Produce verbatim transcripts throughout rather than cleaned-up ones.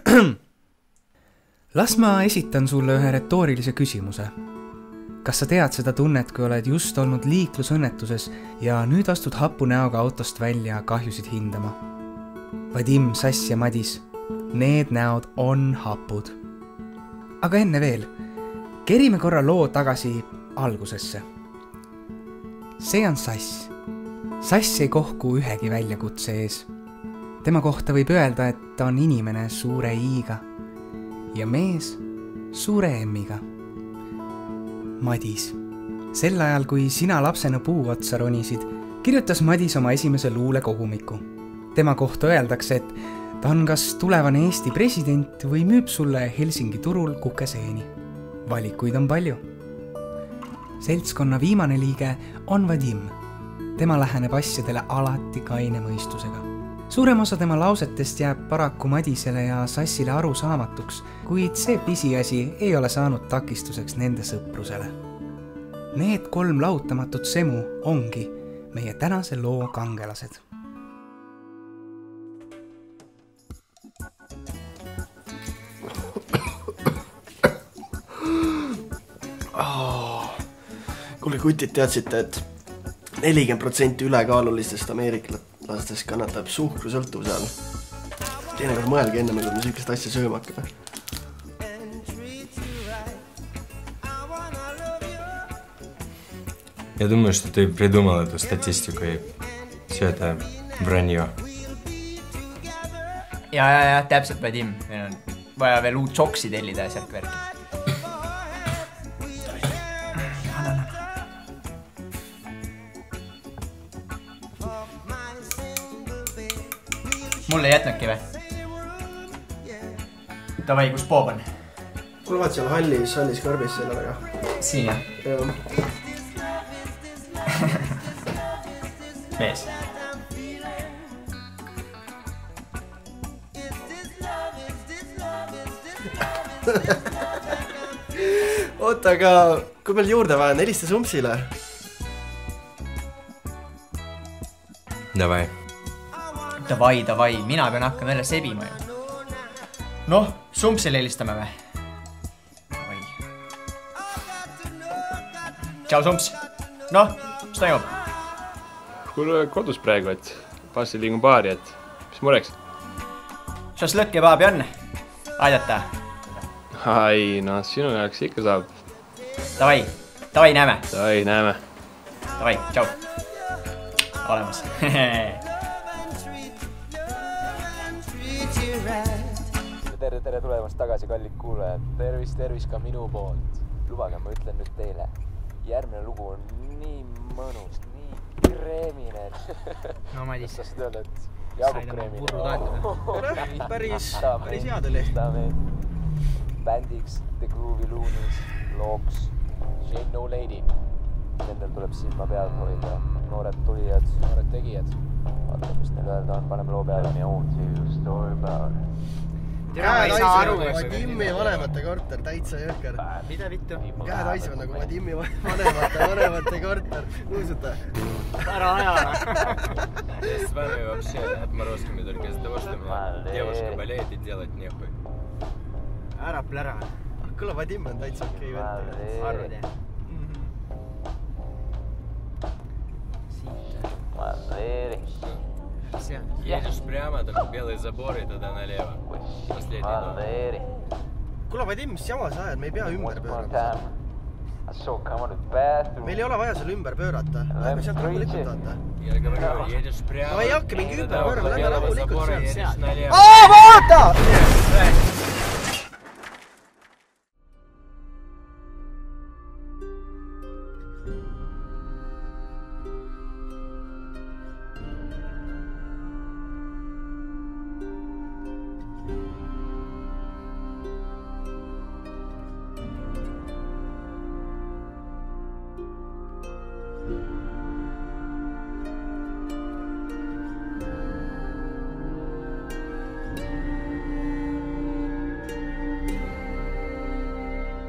Las ma esitan sulle ühe retoorilise küsimuse. Kas sa tead seda tunnet, kui oled just olnud liiklusõnnetuses ja nüüd astud hapu näoga autost välja kahjusid hindama? Vadim, Sass ja Madis, need näod on hapud. Aga enne veel, kerime korra loo tagasi algusesse. See on Sass. Sass ei kohku ühegi väljakutse ees. Tema kohta võib öelda, et ta on inimene suure i-ga ja mees suure m-iga. Madis. Sel ajal, kui sina lapsena puu otsa ronisid, kirjutas Madis oma esimese luule kogumiku. Tema kohta öeldakse, et ta on kas tulevane Eesti president või müüb sulle Helsingi turul kukeseeni. Valikuid on palju. Seltskonna viimane liige on Vadim. Tema läheneb asjadele alati kaine mõistusega. Suurem osa tema lausetest jääb paraku Madisele ja Sassile aru saamatuks, kuid see pisiasi ei ole saanud takistuseks nende sõprusele. Need kolm lahutamatut semu ongi meie tänase loo kangelased. Oh, kuule, kutid teadsite, et nelikümmend protsenti ülekaalulistest ameeriklastest kannatab suhkrusõltuvuse all. Teinekord mõelge enne, kui me süüklist asja sööma hakkame. Я думаю, что ты придумал эту статистику и все это вранье. Ja, ja, ja, täpselt, Vadim. Meil on vaja veel uut soksi tellida ja sealt värki. Mulle ei jätnudki või? Tavai, kus Bob on? Kuule vaat seal hallis, hallis karbis selle väga. Siin jah? Jah. Mees. Oota, aga kui meil juurde vaja, helista Sumpsile. Davai. Davai, davai, mina pean hakkama jälle sebima ju. Noh, Sumpsile helistame või? Davai. Tšau, Sumps. Noh, mis toimub? Kuule kodus praegu, et passi liigun baari, et mis mureks? Šas lõkke paabi on? Aidata? Ai, no sinu jaoks ikka saab. Davai, davai näeme. Davai, näeme. Davai, tšau. Olemas. Tere, tere tulemast tagasi, kallid kuulajad. Tervis, tervis ka minu poolt. Lubage, ma ütlen nüüd teile. Järgmine lugu on nii mõnus, nii kreemine. No, Madis. Kas sa öelda, et jagub kreemine? Päris, päris head oli. Bändiks The Groovy Loonies looks Shane No Lady. Nendel tuleb silma peal hoida. Noored tulijad, noored tegijad. Vaata, mis neil öelda on, paneme loo peale. Käed haisivad nagu Vadimi vanemate korter, täitsa jõhker. Mida vittu? Käed haisivad nagu Vadimi vanemate, vanemate korter. Nuusuta? Ära ajana. С вами вообще отморозками только из-за того, что у меня девушка болеет и делать нехуй. Ära plära. Kuule, Vadim on täitsa okei vend. Arvad, jah? Валерий. Едешь прямо, такой белый забор и туда налево. Последний дом. Валерий. Kuule, Vadim, mis jama sa ajad? Me ei pea ümber pöörata. Meil ei ole vaja seal ümber pöörata. Lähme sealt rahulikult vaata. Я говорю, едешь прямо. No ei hakka mingi ümber pöörama, lähme rahulikult sealt. Aa, vaata!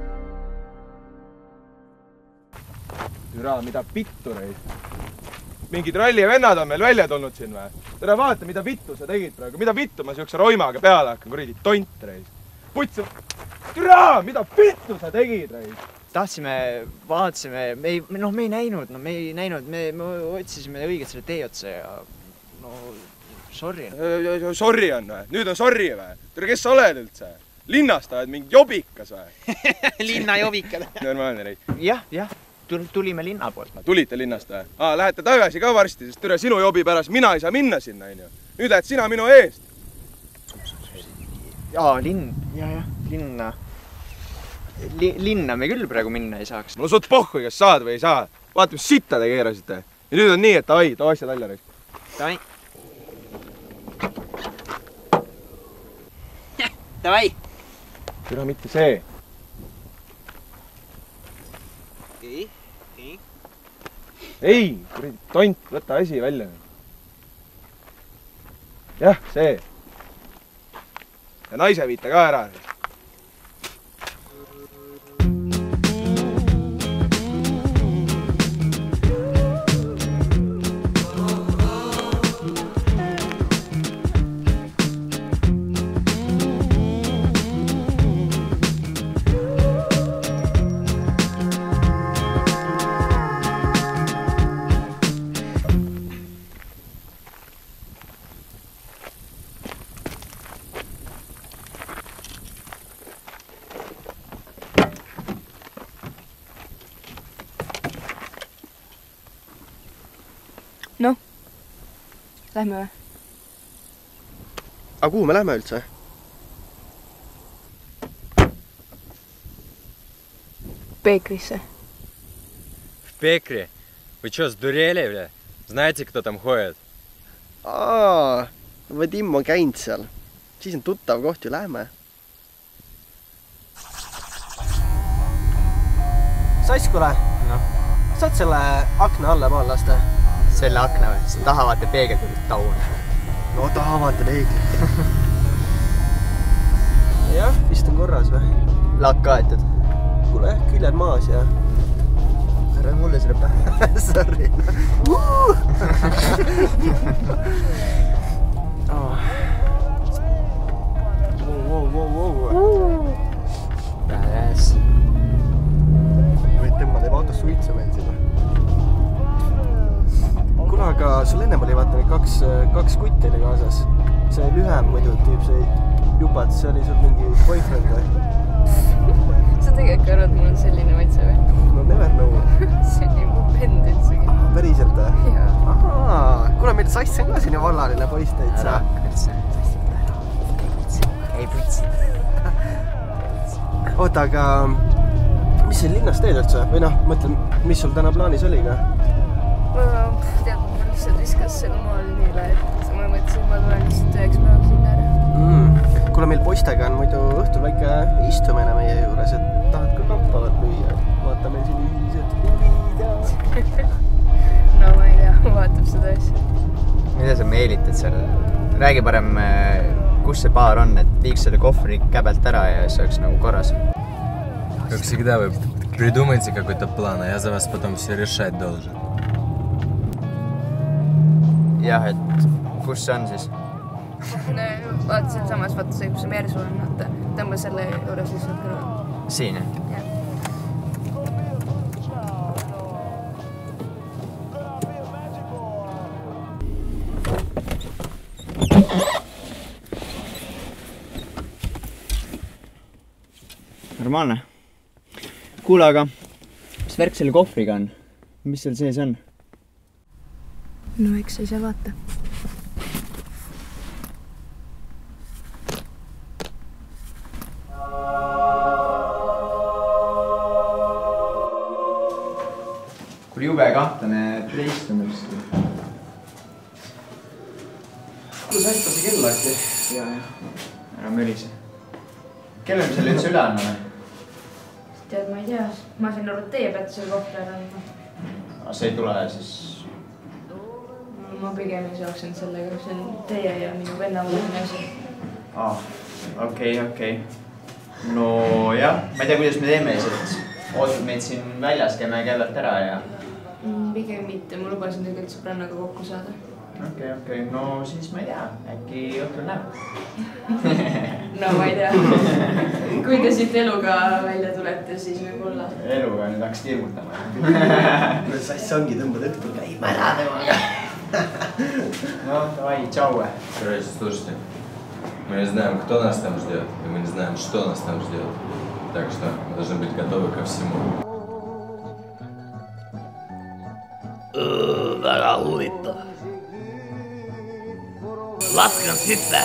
Türa, mida pittureid? mingid ralli vennad on meil välja tulnud siin või? Tere vaata, mida vittu sa tegid praegu, mida vittu ma siukse roimaga peale hakkan, kuradi tont reis. Putsi, türa, mida vittu sa tegid reis? Tahtsime, vaatasime, me ei, noh, me ei näinud, no me ei näinud, me, me otsisime õiget selle tee otsa ja no, sorry. Sorry on või? Nüüd on sorry või? Tere, kes sa oled üldse? Linnast oled mingi jobikas või? Linna jobikad. Normaalne reis. Jah, jah. Tulime linna poolt. Tulite linnast või? Aa, lähete tagasi ka varsti, sest türa sinu jobi pärast mina ei saa minna sinna, on ju. Nüüd lähed sina minu eest. Jaa, linn, jah, jah, linna. Li, linna me küll praegu minna ei saaks. No sut pohhu, kas saad või ei saa. Vaata, mis sitta te keerasite. Ja nüüd on nii, et ai, too asja talja reis. Davai. Davai. Türa mitte see. Ei, ei. Ei, kuradi tont, võta asi välja. Jah, see. Ja naise viite ka ära. Noh, lähme või? Aga kuhu me lähme üldse? Пекрisse. В Пекре? Вы что, сдурели, бля? Знаете, кто там ходит? Aa, Vadim on käinud seal. Siis on tuttav koht ju, lähme. Saiskule, no. Saad selle akna alla maal lasta? Selle akna või? See taha vaata peegel tulid taun. No taha vaata peeglit. Jah, vist on korras või? Laak kaetud. Kuule, küljed maas ja... Ära mulle selle pähe. Sorry. Wow, wow, wow, wow. Badass. Võid tõmmad ei vaata suitsa meil siin. Kuna aga sul ennem oli vaata kaks, kaks kutti oli kaasas. See lühem muidu tüüp, see jupat, see oli sul mingi boyfriend või? Sa tegelikult arvad, mul on selline maitse või? No never know. See on ju vend üldsegi. Päriselt või? Jaa. Ahaa, kuna meil Sass on ka siin ju vallaline poiss täitsa. Ära, üldse. Ei putsi. Oota, aga mis siin linnas teed üldse? Või noh, mõtlen, mis sul täna plaanis oli ka? Ma tead, ma lihtsalt viskas selle maal niile, et ma mõtlesin, et ma tulen lihtsalt üheks päevaks sinna ära. Mm. Kuna meil poistega on muidu õhtul väike istumine meie juures, et tahad ka kampavat lüüa. Vaata meil siin ühised huvid ja... No ma ei tea, vaatab seda asja. Mida sa meelitad seal? Räägi parem, kus see baar on, et viiks selle kohvri käbelt ära ja see oleks nagu korras. Как всегда, вы придумайте какой-то план, а я за вас потом все решать должен. Jah, et kus see on siis? Vaata seal samas, vaata see, kus see mersu on, vaata. Tõmba selle juures lihtsalt kõrval. Siin, jah? Jah. Normaalne. Kuule, aga mis värk selle kohvriga on? Mis seal sees on? No eks sa ise vaata. Kui jube kahtlane treist on ükski. Kuule Sass, see kell lahti? Jaa, jah. Ära mölise. Kelle me selle üldse üle anname? Tead, ma ei tea. Ma sain aru, et teie peate selle kohvri ära andma. Aga see ei tule siis... Ma pigem ei saaks end sellega, see on teie ja minu venna vaheline asi. Ah, okei, okei. No jah, ma ei tea, kuidas me teeme lihtsalt. Ootad meid siin väljas, käime käivalt ära ja Pigem mitte, ma lubasin tegelikult sõbrannaga kokku saada. Okei, okei, no siis ma ei tea, äkki õhtul näeb. No ma ei tea. Kui te siit eluga välja tulete, siis võib-olla. Eluga nüüd hakkas kirmutama. Kuidas asja ongi, tõmbad õhtul käima ära temaga. No, давай, tšau. Короче, слушайте, мы не знаем, кто нас там ждет, и мы не знаем, что нас там ждет. Так что мы должны быть готовы ко всему. Väga huvitav. Lasken sisse.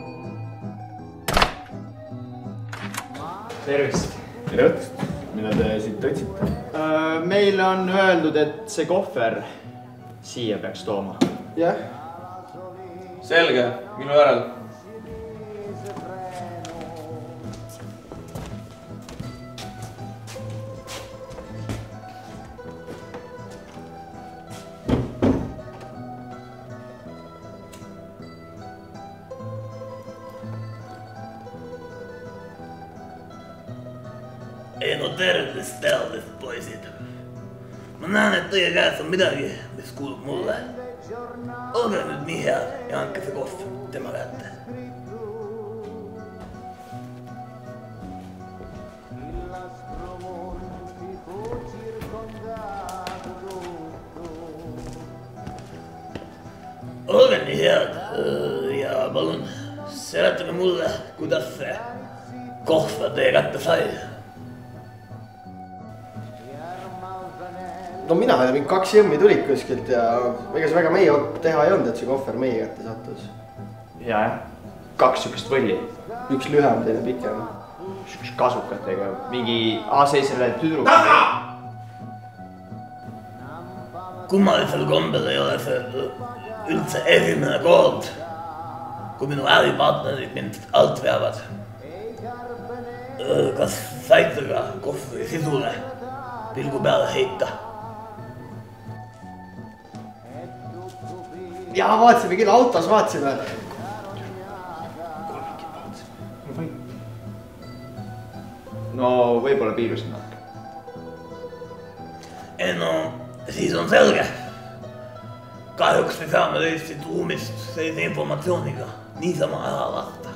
Tervist. Tere õhtust. Mida te siit otsite? Meil on öeldud, et see kohver siia peaks tooma. Jah. Selge, minu järel. Ei no tervist, tervist, poisid. Ma näen, et teie käes on midagi, mis kuulub mulle. Olge nüüd nii head ja andke see kohv tema kätte. Olge nii head ja palun seletage mulle, kuidas see kohv teie kätte sai. No mina ja mingi kaks jõmmi tulid kuskilt ja ega see väga meie teha ei olnud, et see kohver meie kätte sattus. Ja, jah. Kaks sükest võlli. Üks lühem, teine pikem. Üks kasukatega. Mingi A-seisele tüdruk. Kummalisel kombel ei ole see üldse esimene kord, kui minu äripartnerid mind alt veavad. Kas saite ka kohvri sisule pilgu peale heita? Jaa, vaatasime küll, autos vaatasime. No võib-olla piirusin natuke. Ei no, siis on selge. Kahjuks ei saa me teist siit ruumist sellise informatsiooniga niisama ära lasta.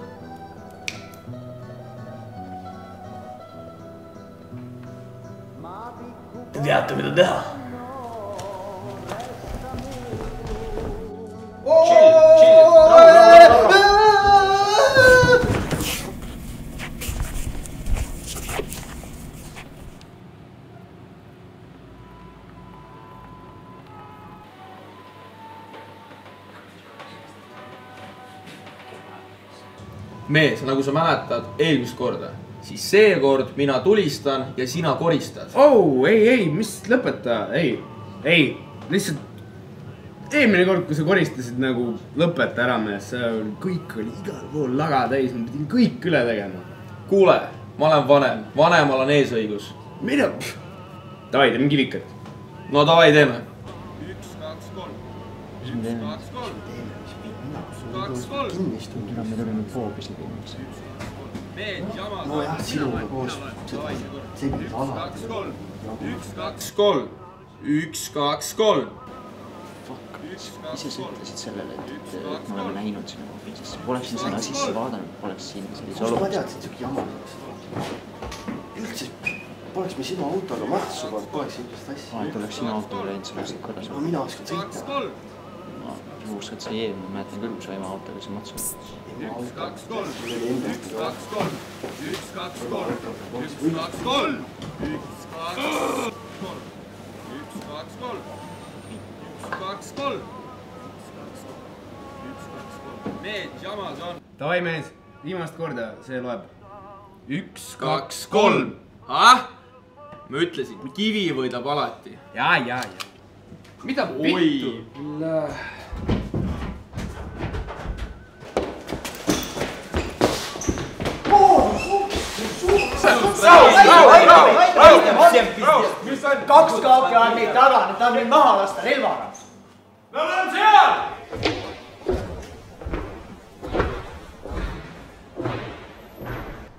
Te teate, mida teha. Chill, chill. Mees, nagu sa mäletad eelmist korda, siis seekord mina tulistan ja sina koristad. Oh, ei, ei, mis lõpeta, ei, ei, lihtsalt eelmine kord, kui sa koristasid nagu lõpeta ära mees, kõik oli igal pool laga täis, ma pidin kõik üle tegema. Kuule, ma olen vanem, vanemal on eesõigus. Mida? Davai, teeme kivikat. No davai, teeme. Üks, kaks, kolm. Üks, kaks, kolm. Kaks, kolm. Kinnistunud. Mida me tulime foogusli filmiks. No jah, sinuga koos. See pidi ala. Kaks, kolm. Üks, kaks, kolm. Üks, kaks, kolm. Fuck, ise sa ütlesid sellele, et me oleme näinud sinu ofiisis. Poleksin sinna sisse vaadanud, poleks siin sellise Kust ma olukorras. teadsin, et siuke jama oleks? Üldse, poleks me sinu autoga matsu polnud, poleks sellist asja. Aeg oleks sinu autoga läinud, sa oleksid korras. No mina oskan sõita. Ma juhuskad sa jeel, ma mäletan küll, kui sa ema autoga siin matsu. Üks, kaks, kolm. Üks, kaks, kolm. Üks, kaks, kolm. Üks, kaks, kolm. Üks, kaks, kolm. Üks, kaks, kolm. Üks, kaks, kolm. Üks, kaks, kolm. Mees, jamas on. Davai mees, viimast korda, see loeb. Üks, kaks, kolm. Ah? Ma ütlesin, kivi võidab alati. Jaa, jaa, jaa. Mida pittu? Kaks kaapi on neid taga, need on neid maha lasta relvaga. Nad on seal!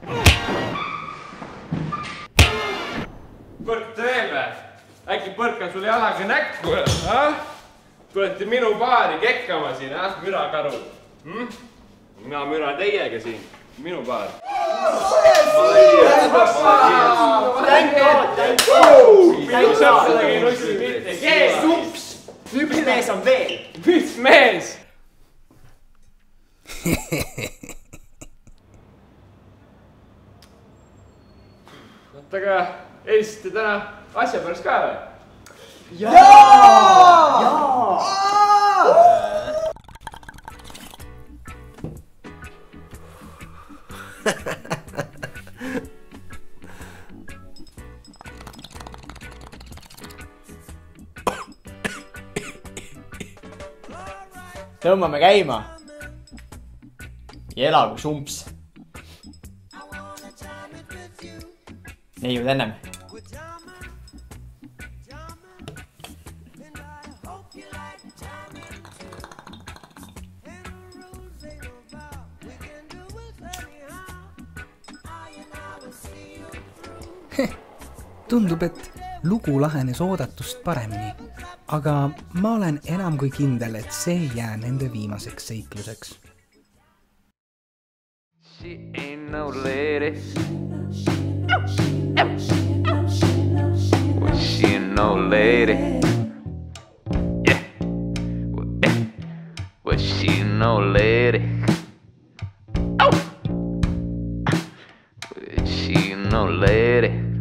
Põrkate veel või? Äkki põrkas sulle jalaga näkku, ah? Tulete minu baari kekkama siin, ah? Mürakaru. Hm? Mina müra teiega siin. Minu baar. Thank God, thank God. Thank God. Jees, ups. Üks mees on veel. Mis mees? Oot, aga helisite täna asja pärast ka või? Jaa! Jaa! Tõmbame käima. Ja elagu sumps. Neiud ennem. Tundub, et lugu lahenes oodatust paremini, aga ma olen enam kui kindel, et see ei jää nende viimaseks seikluseks. She ain't no lady. Well, she ain't no lady. Yeah. Well, yeah. Well, she ain't no lady. Oh. Well, she ain't no lady.